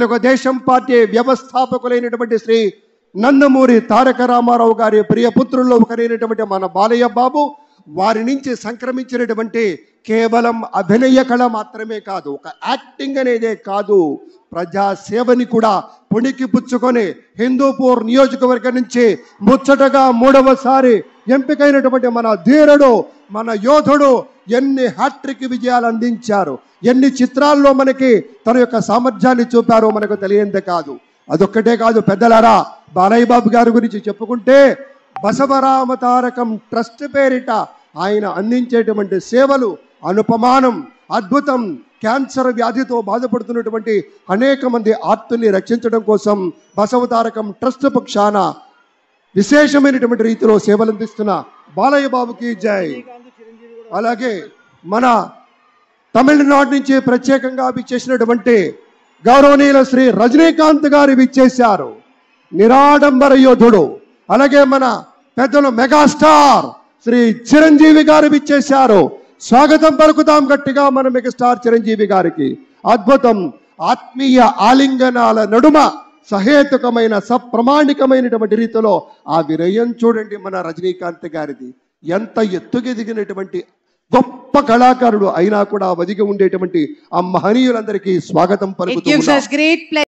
Telugu Desam party వ్యవస్థాపకులైనటువంటి శ్రీ నందమూరి తారక రామారావు గారి ప్రియపుత్రుల్లో ఒకరైనటువంటి మన బాలయ్య బాబు వారి నుంచి సంక్రమించినటువంటి కేవలం అభినయ కళ మాత్రమే కాదు, ఒక యాక్టింగ్ అనేదే కాదు, ప్రజాసేవని కూడా పుణికి పుచ్చుకొని హిందూపూర్ నియోజకవర్గం నుంచి ముచ్చటగా 3వసారి ఎంపికైనటువంటి మన ధీరుడు, మన యోధుడు ఎన్ని హ్యాట్రిక్ విజయాలు అందించారు, ఎన్ని చిత్రాల్లో మనకి తన యొక్క సామర్థ్యాన్ని చూపారో మనకు తెలియందే కాదు. అదొక్కటే కాదు పెద్దలారా, బాలయ్య బాబు గారి గురించి చెప్పుకుంటే బసవరామ తారకం ట్రస్ట్ పేరిట ఆయన అందించేటువంటి సేవలు అనుపమానం, అద్భుతం. క్యాన్సర్ వ్యాధితో బాధపడుతున్నటువంటి అనేక మంది ఆర్తుల్ని రక్షించడం కోసం బసవ తారకం ట్రస్ట్ పక్షాన విశేషమైనటువంటి రీతిలో సేవలు అందిస్తున్న బాలయ్య బాబుకి జై. అలాగే మన తమిళనాడు నుంచి ప్రత్యేకంగా విచ్చేసినటువంటి గౌరవనీయుల శ్రీ రజనీకాంత్ గారు విచ్చేశారు, నిరాడంబర యోధుడు. అలాగే మన పెద్దలు మెగాస్టార్ శ్రీ చిరంజీవి గారు విచ్చేశారు. స్వాగతం పలుకుతాం గట్టిగా మన మెగాస్టార్ చిరంజీవి గారికి. అద్భుతం. ఆత్మీయ ఆలింగనాల నడుమ సహేతుకమైన సప్రమాణికమైనటువంటి రీతిలో ఆ విరయం చూడండి మన రజనీకాంత్ గారిది. ఎంత ఎత్తుకెదిగినటువంటి గొప్ప కళాకారుడు అయినా కూడా ఒదిగి ఉండేటువంటి ఆ మహనీయులందరికీ స్వాగతం పలుకుతున్నాం.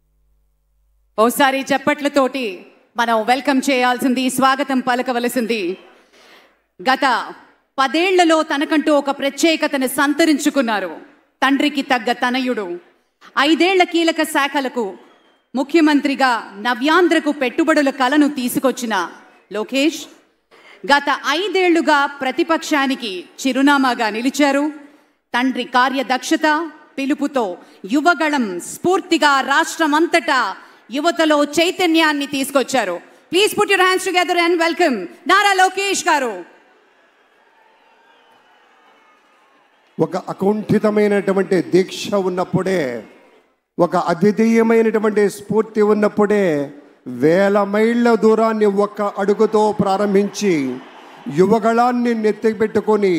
ఓసారి చప్పట్లతోటి మనం వెల్కమ్ చేయాల్సింది, స్వాగతం పలకవలసింది. గత 10 ఏళ్లలో తనకంటూ ఒక ప్రత్యేకతను సంతరించుకున్నారు తండ్రికి తగ్గ తనయుడు. 5 ఏళ్ల కీలక శాఖలకు ముఖ్యమంత్రిగా నవ్యాంధ్రకు పెట్టుబడుల కలను తీసుకొచ్చిన లోకేష్ గత 5 ఏళ్లుగా ప్రతిపక్షానికి చిరునామాగా నిలిచారు. తండ్రి కార్యదక్షత, పిలుపుతో యువగళం స్ఫూర్తిగా రాష్ట్రమంతటా యువతలో చైతన్యాన్ని తీసుకొచ్చారు. Please put your hands together and welcome Nara Lokesh garu. ఒక అకుంఠితమైనటువంటి దీక్ష ఉన్నప్పుడే, ఒక అద్వితీయమైనటువంటి స్ఫూర్తి ఉన్నప్పుడే 1000 మైళ్ళ దూరాన్ని ఒక్క అడుగుతో ప్రారంభించి యువగళాన్ని నెత్తిపెట్టుకొని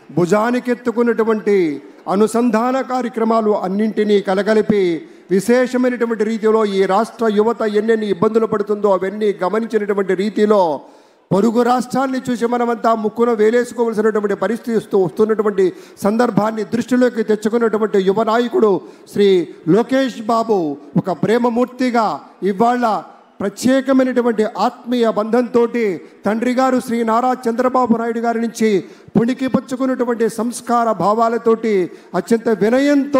భుజానికెత్తుకున్నటువంటి అనుసంధాన కార్యక్రమాలు అన్నింటినీ కలగలిపి విశేషమైనటువంటి రీతిలో ఈ రాష్ట్ర యువత ఎన్నెన్ని ఇబ్బందులు పడుతుందో అవన్నీ గమనించినటువంటి రీతిలో పొరుగు రాష్ట్రాన్ని చూసి మనమంతా ముక్కున వేలేసుకోవలసినటువంటి పరిస్థితి వస్తున్నటువంటి సందర్భాన్ని దృష్టిలోకి తెచ్చుకున్నటువంటి యువ నాయకుడు శ్రీ లోకేష్ బాబు ఒక ప్రేమమూర్తిగా ఇవాళ ప్రత్యేకమైనటువంటి ఆత్మీయ బంధంతో తండ్రి గారు శ్రీ నారా చంద్రబాబు నాయుడు గారి నుంచి పుణికి పుచ్చుకున్నటువంటి సంస్కార భావాలతోటి అత్యంత వినయంతో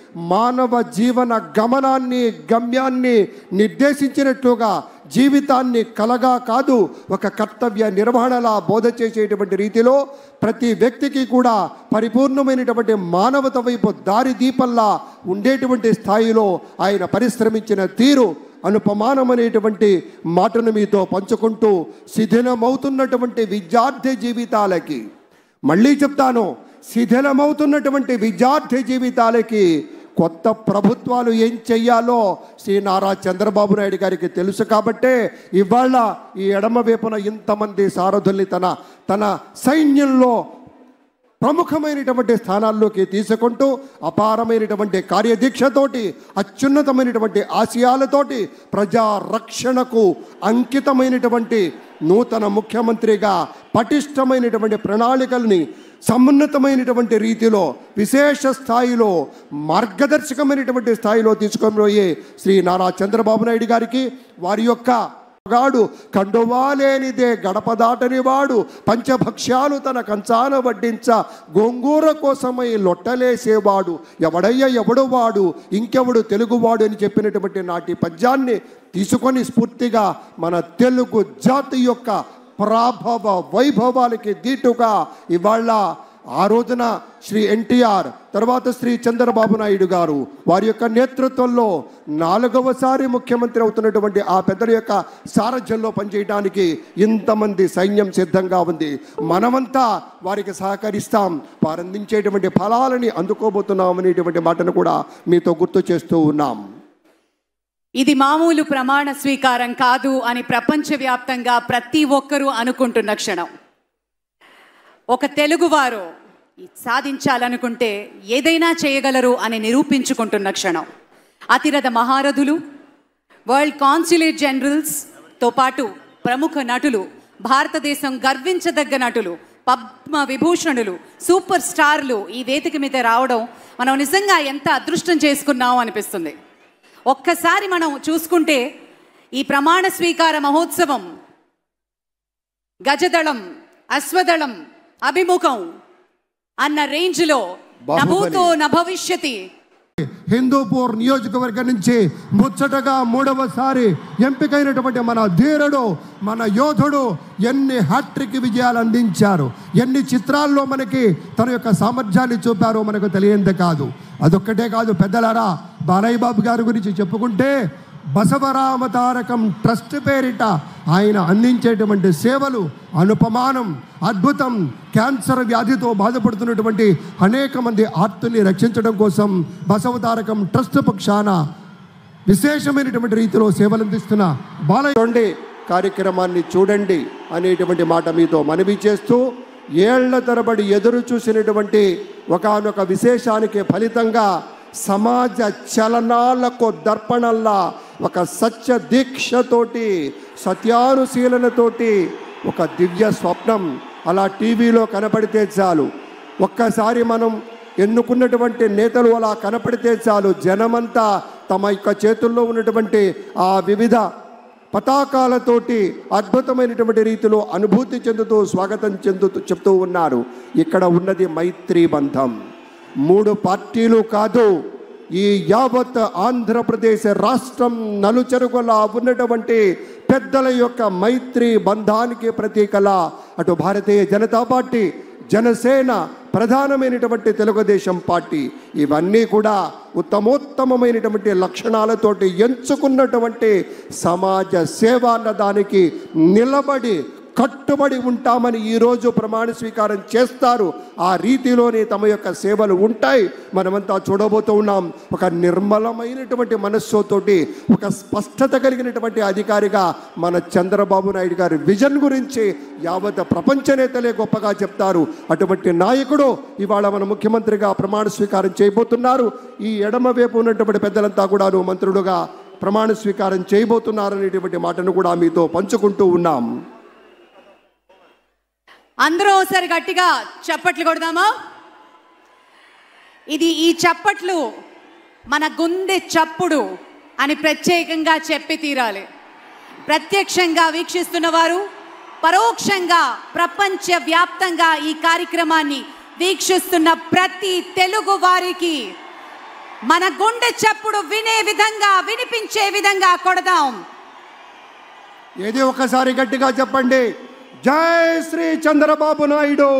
మానవ జీవన గమనాన్ని గమ్యాన్ని నిర్దేశించినట్లుగా జీవితాన్ని కలగా కాదు ఒక కర్తవ్య నిర్వహణలా బోధ చేసేటువంటి రీతిలో ప్రతి వ్యక్తికి కూడా పరిపూర్ణమైనటువంటి మానవత వైపు దారి దీపంలా ఉండేటువంటి స్థాయిలో ఆయన పరిశ్రమించిన తీరు అనుపమానమైనటువంటి మాటను మీతో పంచుకుంటూ శిథిలమవుతున్నటువంటి విద్యార్థి జీవితాలకి, మళ్ళీ చెప్తాను, శిథిలమవుతున్నటువంటి విద్యార్థి జీవితాలకి కొత్త ప్రభుత్వాలు ఏం చెయ్యాలో శ్రీ నారా చంద్రబాబు నాయుడు గారికి తెలుసు. కాబట్టే ఇవాళ ఈ ఎడమ వైపున ఇంతమంది సారథుల్ని తన సైన్యంలో ప్రముఖమైనటువంటి స్థానాల్లోకి తీసుకుంటూ అపారమైనటువంటి కార్యదీక్షతోటి అత్యున్నతమైనటువంటి ఆశయాలతోటి ప్రజా రక్షణకు అంకితమైనటువంటి నూతన ముఖ్యమంత్రిగా పటిష్టమైనటువంటి ప్రణాళికల్ని సమున్నతమైనటువంటి రీతిలో విశేష స్థాయిలో మార్గదర్శకమైనటువంటి స్థాయిలో తీసుకొని శ్రీ నారా చంద్రబాబు నాయుడు గారికి వారి యొక్క గాడు కండువాలేనిదే గడప దాటని వాడు పంచభక్ష్యాలు తన కంచాన వడ్డించ గోంగూర కోసమై లొట్టలేసేవాడు ఎవడు వాడు ఇంకెవడు తెలుగువాడు అని చెప్పినటువంటి నాటి పద్యాన్ని తీసుకొని స్ఫూర్తిగా మన తెలుగు జాతి యొక్క ప్రాభవ వైభవాలకి దీటుగా ఇవాళ ఆ రోజున శ్రీ ఎన్టీఆర్ తర్వాత శ్రీ చంద్రబాబు నాయుడు గారు వారి యొక్క నేతృత్వంలో 4వసారి ముఖ్యమంత్రి అవుతున్నటువంటి ఆ పెద్దల యొక్క సారథ్యంలో పనిచేయడానికి ఇంతమంది సైన్యం సిద్ధంగా ఉంది. మనమంతా వారికి సహకరిస్తాం, వారు అందించేటువంటి ఫలాలని అందుకోబోతున్నాం అనేటువంటి మాటను కూడా మీతో గుర్తు చేస్తూ ఉన్నాం. ఇది మామూలు ప్రమాణ స్వీకారం కాదు అని ప్రపంచవ్యాప్తంగా ప్రతి ఒక్కరూ అనుకుంటున్న క్షణం. ఒక తెలుగువారు సాధించాలనుకుంటే ఏదైనా చేయగలరు అని నిరూపించుకుంటున్న క్షణం. అతిరథ మహారథులు, వరల్డ్ కాన్సులేట్ జనరల్స్తో పాటు ప్రముఖ నటులు, భారతదేశం గర్వించదగ్గ నటులు, పద్మ విభూషణులు, సూపర్ స్టార్లు ఈ వేదిక మీద రావడం మనం నిజంగా ఎంత అదృష్టం చేసుకున్నామో అనిపిస్తుంది. ఒక్కసారి మనం చూసుకుంటే ఈ ప్రమాణ స్వీకార మహోత్సవం గజదళం, అశ్వదళం, అభిముఖం అన్న రేంజ్లో నభూతో నభవిష్యతి హిందూపూర్ నియోజకవర్గం నుంచి ముచ్చటగా 3వసారి ఎంపికైనటువంటి మన ధీరుడు, మన యోధుడు ఎన్ని హ్యాట్రిక్ విజయాలు అందించారు, ఎన్ని చిత్రాల్లో మనకి తన యొక్క సామర్థ్యాన్ని చూపారో మనకు తెలియందే కాదు. అదొక్కటే కాదు పెద్దలారా, బాలయ్య బాబు గారి గురించి చెప్పుకుంటే బసవరామ తారకం ట్రస్ట్ పేరిట ఆయన అందించేటువంటి సేవలు అనుపమానం, అద్భుతం. క్యాన్సర్ వ్యాధితో బాధపడుతున్నటువంటి అనేక మంది ఆర్తుల్ని రక్షించడం కోసం బసవ తారకం ట్రస్ట్ పక్షాన విశేషమైనటువంటి రీతిలో సేవలు అందిస్తున్న బాలయ్య కార్యక్రమాన్ని చూడండి అనేటువంటి మాట మీతో మనవి చేస్తూ, ఏళ్ల తరబడి ఎదురు చూసినటువంటి ఒకానొక విశేషానికి ఫలితంగా సమాజ చలనాలకు దర్పణల్లా ఒక సత్య దీక్షతోటి, సత్యానుశీలనతోటి ఒక దివ్య స్వప్నం అలా టీవీలో కనపడితే చాలు, ఒక్కసారి మనం ఎన్నుకున్నటువంటి నేతలు అలా కనపడితే చాలు, జనమంతా తమ యొక్క చేతుల్లో ఉన్నటువంటి ఆ వివిధ పతాకాలతోటి అద్భుతమైనటువంటి రీతిలో అనుభూతి చెందుతూ స్వాగతం చెప్తూ ఉన్నారు. ఇక్కడ ఉన్నది మైత్రీ బంధం. 3 పార్టీలు కాదు, ఈ యావత్ ఆంధ్రప్రదేశ్ రాష్ట్రం నలుచెరుగులా ఉన్నటువంటి పెద్దల యొక్క మైత్రి బంధానికి ప్రతీకలా అటు భారతీయ జనతా పార్టీ, జనసేన, ప్రధానమైనటువంటి తెలుగుదేశం పార్టీ ఇవన్నీ కూడా ఉత్తమోత్తమైనటువంటి లక్షణాలతోటి ఎంచుకున్నటువంటి సమాజ సేవ అన్న దానికి నిలబడి కట్టుబడి ఉంటామని ఈరోజు ప్రమాణ స్వీకారం చేస్తారు. ఆ రీతిలోనే తమ యొక్క సేవలు ఉంటాయి. మనమంతా చూడబోతూ ఉన్నాం. ఒక నిర్మలమైనటువంటి మనస్సుతోటి, ఒక స్పష్టత కలిగినటువంటి అధికారిగా మన చంద్రబాబు నాయుడు గారి విజన్ గురించి యావత్ ప్రపంచ నేతలే గొప్పగా చెప్తారు. అటువంటి నాయకుడు ఇవాళ మన ముఖ్యమంత్రిగా ప్రమాణ స్వీకారం చేయబోతున్నారు. ఈ ఎడమ వైపు ఉన్నటువంటి పెద్దలంతా కూడాను మంత్రులుగా ప్రమాణ స్వీకారం చేయబోతున్నారనేటువంటి మాటను కూడా మీతో పంచుకుంటూ ఉన్నాం. అందరూ ఒకసారి గట్టిగా చప్పట్లు కొడదామా? ఈ చప్పట్లు మన గుండె చప్పుడు అని ప్రత్యేకంగా చెప్పి తీరాలి. ప్రత్యక్షంగా వీక్షిస్తున్న వారు, పరోక్షంగా ప్రపంచ వ్యాప్తంగా ఈ కార్యక్రమాన్ని వీక్షిస్తున్న ప్రతి తెలుగు వారికి మన గుండె చప్పుడు వినే విధంగా, వినిపించే విధంగా కొడదాం. ఏది ఒకసారి గట్టిగా చెప్పండి. జై శ్రీ చంద్రబాబు నాయుడు,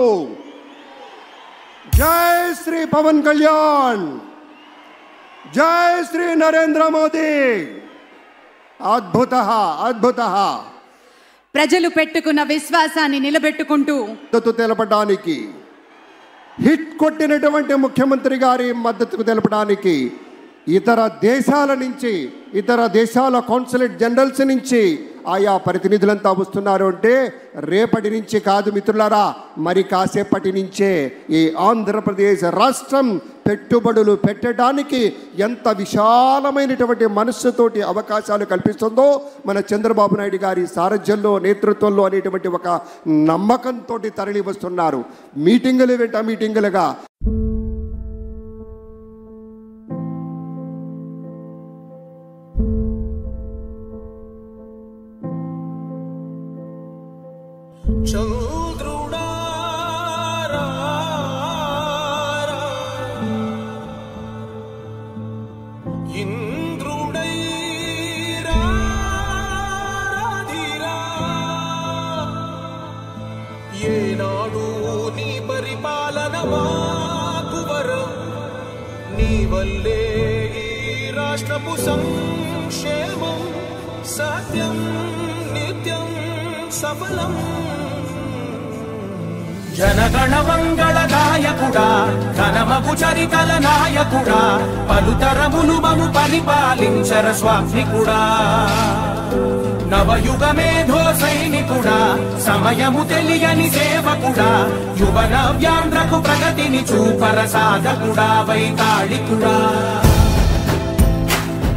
జై శ్రీ పవన్ కళ్యాణ్, జై శ్రీ నరేంద్ర మోదీ. అద్భుత అద్భుత. ప్రజలు పెట్టుకున్న విశ్వాసాన్ని నిలబెట్టుకుంటూ మద్దతు తెలపడానికి, హిట్ కొట్టినటువంటి ముఖ్యమంత్రి గారి మద్దతు తెలపడానికి ఇతర దేశాల నుంచి, ఇతర దేశాల కాన్సులేట్ జనరల్స్ నుంచి ఆయా ప్రతినిధులంతా వస్తున్నారు. అంటే రేపటి నుంచి కాదు మిత్రులారా, మరి కాసేపటి నుంచే ఈ ఆంధ్రప్రదేశ్ రాష్ట్రం పెట్టుబడులు పెట్టడానికి ఎంత విశాలమైనటువంటి మనస్సుతోటి అవకాశాలు కల్పిస్తుందో మన చంద్రబాబు నాయుడు గారి సారథ్యంలో, నేతృత్వంలో అనేటువంటి ఒక నమ్మకంతో తరలి వస్తున్నారు. మీటింగులు వెంట మీటింగులుగా ఏనాడు నీ పరిపాలన మాకు వరం, నీ వల్లే ఈ రాష్ట్రపు సంక్షేమం సత్యం నిత్యం సఫలం. జనగణ మంగళ నాయకుడా, ఘనమగు చరితల నాయకుడా, పలుతరములు మము పరిపాలించర స్వామికుడా. నవయుగ మేధో సైనికుడా, సమయము తెలియని సేవకుడా, యువన వ్యాంధ్రకు ప్రగతిని చూపర సాధకుడా, వైతాళికుడా.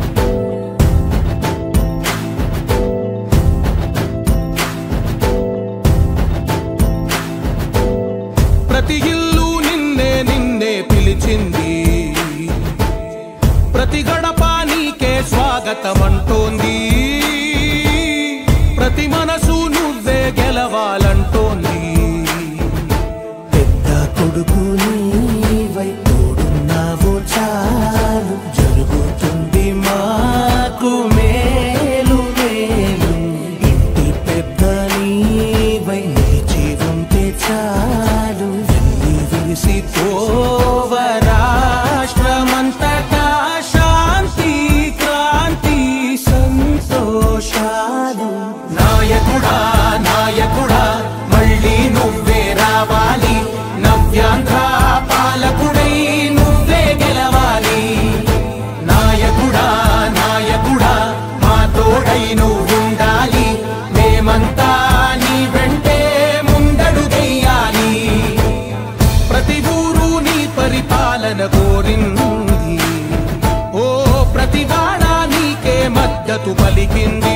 మద్దతు పలికింది.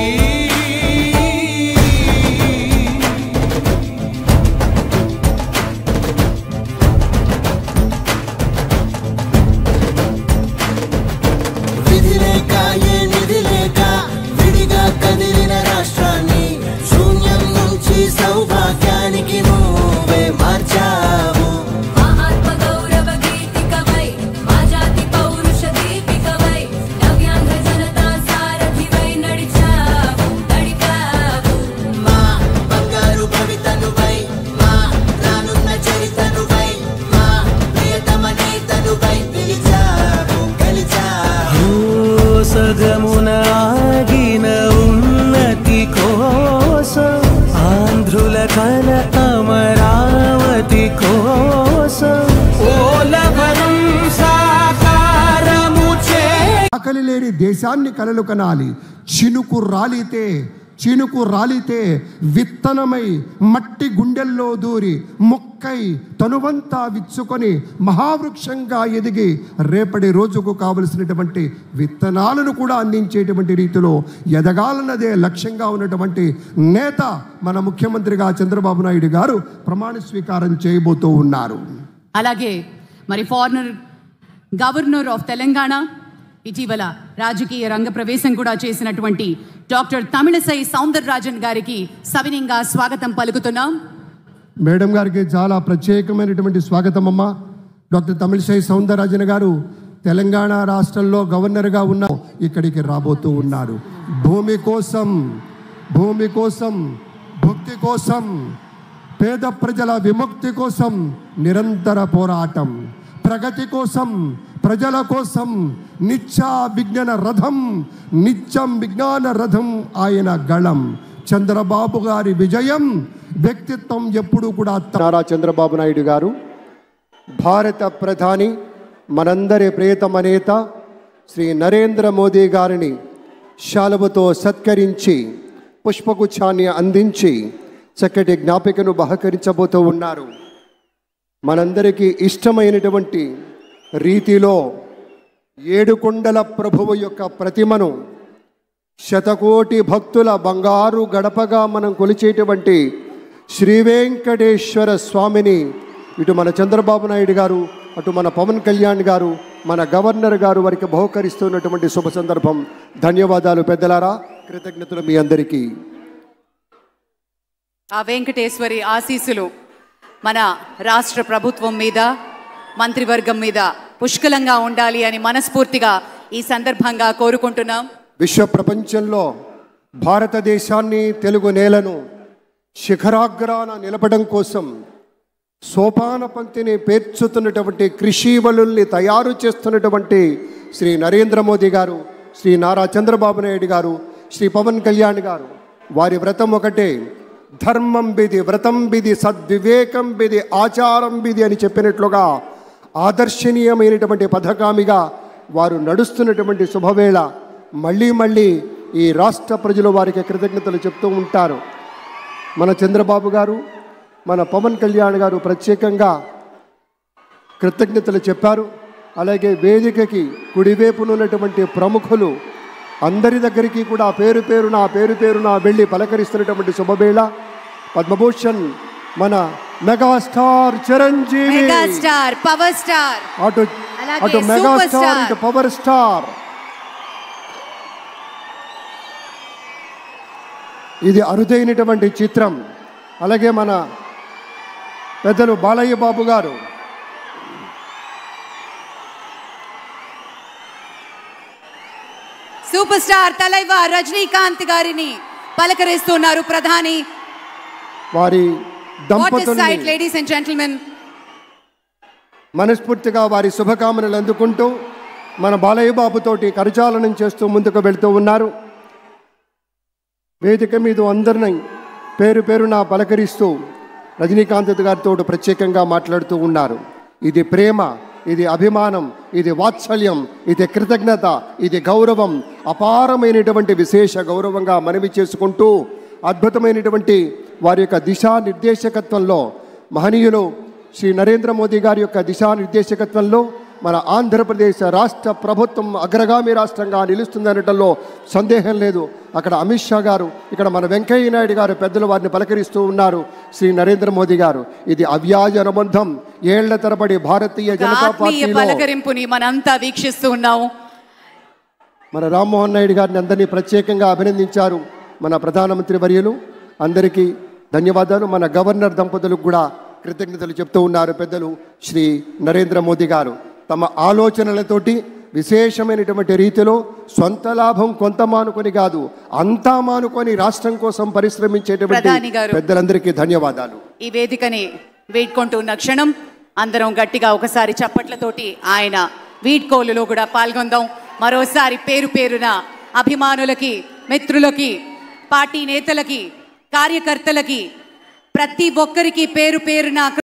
సౌభాగ్యానికి నువ్వే మార్చావు. మా ఆత్మ గౌరవ గీతికవై, మా జాతి పౌరుష దీపికవై, నవ్యాంధ్ర జనతా సారథివై నడిచావు. మా బంగారు భవితనువై, మా రానున్న చరితనువై, మా ప్రియతమ నేతనువై పిలిచావు, గెలిచావు. సగమున ఆగిన ఉన్నతి కోసం, ఆంధ్రుల కల అమరావతి కోసం, పోలవరం సాకారము చే ఆకలి లేని దేశాన్ని కలలు కనాలి. చినుకు రాలితే విత్తనమై మట్టి గుండెల్లో దూరి మొక్కై తనువంతా విచ్చుకొని మహావృక్షంగా ఎదిగి రేపటి రోజుకు కావలసినటువంటి విత్తనాలను కూడా అందించేటువంటి రీతిలో ఎదగాలన్నదే లక్ష్యంగా ఉన్నటువంటి నేత మన ముఖ్యమంత్రిగా చంద్రబాబు నాయుడు గారు ప్రమాణ స్వీకారం చేయబోతూ ఉన్నారు. అలాగే మరి ఫారినర్ గవర్నర్ ఆఫ్ తెలంగాణ, ఇటీవల రాజకీయ రంగ ప్రవేశం కూడా చేసినటువంటి డాక్టర్ తమిళసై సౌందరరాజన్ గారికి సవినీయంగా స్వాగతం పలుకుతున్నాం. మేడం గారికి చాలా ప్రత్యేకమైనటువంటి స్వాగతం అమ్మా. డాక్టర్ తమిళసై సౌందరరాజన్ గారు తెలంగాణ రాష్ట్రంలో గవర్నర్గా ఉన్న ఇక్కడికి రాబోతూ ఉన్నారు. భూమి కోసం, భక్తి కోసం, పేద ప్రజల విముక్తి కోసం నిరంతర పోరాటం, ప్రగతి కోసం, ప్రజల కోసం నిత్యం విజ్ఞాన రథం ఆయన గళం. చంద్రబాబు గారి విజయం వ్యక్తిత్వం ఎప్పుడు కూడా నారా చంద్రబాబు నాయుడు గారు భారత ప్రధాని, మనందరి ప్రియతమ నేత శ్రీ నరేంద్ర మోదీ గారిని శాలువతో సత్కరించి పుష్పగుచ్ఛాన్ని అందించి చక్కటి జ్ఞాపికను బహకరించబోతూ ఉన్నారు. మనందరికీ ఇష్టమైనటువంటి రీతిలో ఏడుకొండల ప్రభువు యొక్క ప్రతిమను శతకోటి భక్తుల బంగారు గడపగా మనం కొలిచేటువంటి శ్రీ వెంకటేశ్వర స్వామిని ఇటు మన చంద్రబాబు నాయుడు గారు, అటు మన పవన్ కళ్యాణ్ గారు, మన గవర్నర్ గారు వారికి బహుకరిస్తున్నటువంటి శుభ సందర్భం. ధన్యవాదాలు పెద్దలారా, కృతజ్ఞతలు మీ అందరికీ. ఆ వెంకటేశ్వరి ఆశీస్సులు మన రాష్ట్ర ప్రభుత్వం మీద, మంత్రివర్గం మీద పుష్కలంగా ఉండాలి అని మనస్ఫూర్తిగా ఈ సందర్భంగా కోరుకుంటున్నాం. విశ్వ ప్రపంచంలో భారతదేశాన్ని, తెలుగు నేలను శిఖరాగ్రాన నిలపడం కోసం సోపాన పంక్తిని పేర్చుతున్నటువంటి కృషివలుల్ని తయారు చేస్తున్నటువంటి శ్రీ నరేంద్ర మోదీ గారు, శ్రీ నారా చంద్రబాబు నాయుడు గారు, శ్రీ పవన్ కళ్యాణ్ గారు, వారి వ్రతం ఒకటే. ధర్మం బిది, వ్రతం బిది, సద్వివేకం బిది, ఆచారం బిది అని చెప్పినట్లుగా ఆదర్శనీయమైనటువంటి పథకామిగా వారు నడుస్తున్నటువంటి శుభవేళ మళ్ళీ ఈ రాష్ట్ర ప్రజలు వారికి కృతజ్ఞతలు చెప్తూ ఉంటారు. మన చంద్రబాబు గారు, మన పవన్ కళ్యాణ్ గారు ప్రత్యేకంగా కృతజ్ఞతలు చెప్పారు. అలాగే వేదికకి కుడివైపునున్నటువంటి ప్రముఖులు అందరి దగ్గరికి కూడా పేరు పేరున వెళ్ళి పలకరిస్తున్నటువంటి శుభవేళ. పద్మభూషణ్ మన మెగాస్టార్ చిరంజీవి, పవర్ స్టార్, అటు మెగాస్టార్, ఇటు పవర్ స్టార్. ఇది అరుదైనటువంటి చిత్రం. అలాగే మన పెద్దలు బాలయ్య బాబు గారు, సూపర్ స్టార్ తలైవా రజనీకాంత్ గారిని పలకరిస్తున్నారు ప్రధాని. వారి దంపతుల్ని లేడీస్ అండ్ జెంటిల్మెన్ మనస్ఫూర్తిగా వారి శుభకామనలు అందుకుంటూ మన బాలయ్య బాబుతోటి కరచాలనం చేస్తూ ముందుకు వెళ్తూ ఉన్నారు. వేదిక మీద అందరినీ పేరున పలకరిస్తూ రజనీకాంత్ గారితో ప్రత్యేకంగా మాట్లాడుతూ ఉన్నారు. ఇది ప్రేమ, ఇది అభిమానం, ఇది వాత్సల్యం, ఇది కృతజ్ఞత, ఇది గౌరవం, అపారమైనటువంటి విశేష గౌరవంగా మనవి చేసుకుంటూ అద్భుతమైనటువంటి వారి యొక్క దిశానిర్దేశకత్వంలో, మహనీయులు శ్రీ నరేంద్ర మోదీ గారి యొక్క దిశానిర్దేశకత్వంలో మన ఆంధ్రప్రదేశ్ రాష్ట్ర ప్రభుత్వం అగ్రగామి రాష్ట్రంగా నిలుస్తుందనటంలో సందేహం లేదు. అక్కడ అమిత్ షా గారు, ఇక్కడ మన వెంకయ్య నాయుడు గారు పెద్దలు వారిని పలకరిస్తూ ఉన్నారు. శ్రీ నరేంద్ర మోదీ గారు, ఇది అవ్యాజ అనుబంధం. ఏళ్ల తరబడి భారతీయ జనతా పార్టీ పలకరింపుని మనంతా వీక్షిస్తూ ఉన్నాము. మన రామ్మోహన్ నాయుడు గారిని అందరినీ ప్రత్యేకంగా అభినందించారు మన ప్రధానమంత్రి వర్యులు. అందరికీ ధన్యవాదాలు. మన గవర్నర్ దంపతులకు కూడా కృతజ్ఞతలు చెప్తూ ఉన్నారు పెద్దలు శ్రీ నరేంద్ర మోదీ గారు. తమ ఆలోచనలతోటి విశేషమైనటువంటి రీతిలో సొంత లాభం కొంత మానుకొని కాదు, అంతా మానుకొని రాష్ట్రం కోసం పరిశ్రమించేటువంటి పెద్దలందరికీ ధన్యవాదాలు. ఈ వేదికని వేడుకుంటున్న క్షణం అందరం గట్టిగా ఒకసారి చప్పట్లతోటి ఆయన వీడ్కోలులో కూడా పాల్గొందాం. మరోసారి పేరు పేరున అభిమానులకి, మిత్రులకి, పార్టీ నేతలకి, కార్యకర్తలకి, ప్రతి ఒక్కరికి పేరు పేరున